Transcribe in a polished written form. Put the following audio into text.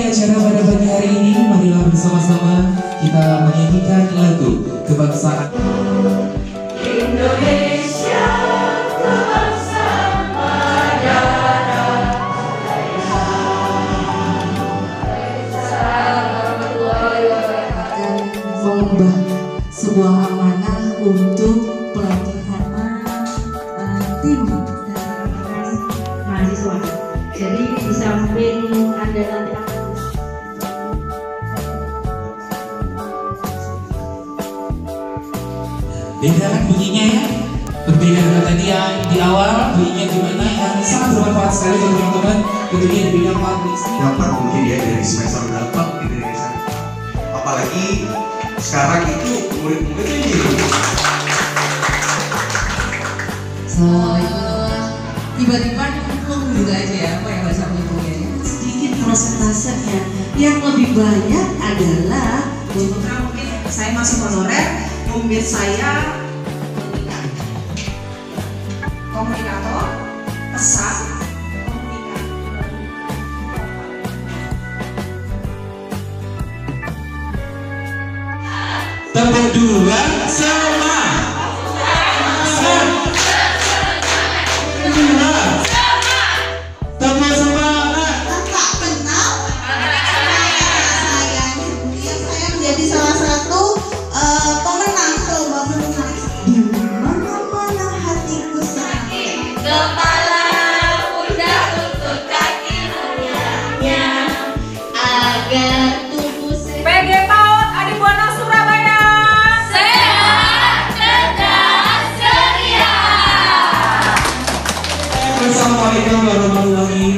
acara pada pagi hari ini, marilah bersama-sama kita menyanyikan lagu kebangsaan Indonesia sebangsa negara, dan mengubah sebuah amanah untuk pelatihan tim mahasiswa. Jadi di samping Anda nanti beda kan bunyinya ya, berbeda dengan tadi yang di awal bunyinya gimana, yang sangat bermanfaat sekali bagi teman-teman tentunya di bidang publik. Dapat mungkin ya dari semester berapa di Indonesia, apalagi sekarang itu murid-muridnya ini. tiba-tiba nyemplung gitu aja ya, apa yang bahasa ngomongnya ya. Sedikit prosentasenya, yang lebih banyak adalah mungkin saya masih honorer, umur saya komunikator, pesan, Tepuk dua sama. Tepuk semangat. tak kenal saya menjadi salah satu pemenang lomba menulis di mana-mana hatiku sakit. kepala pundak lutut kaki semuanya agar tubuh PG PAUD Adibuana Surabaya sehat, cerdas, ceria. Assalamualaikum warahmatullahi